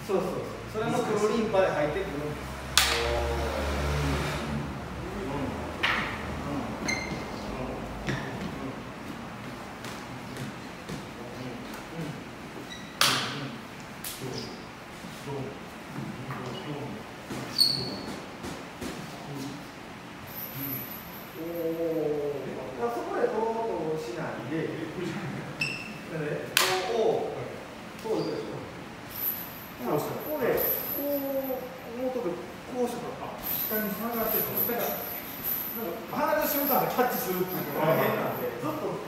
そうそうそう。それも黒リンパで入ってくる。そこでとろうとしないで、そうでしょ。ここでもうちょっとこうして下に下がってる。だから離れた瞬間でキャッチするっていうのが変なんで、ずっと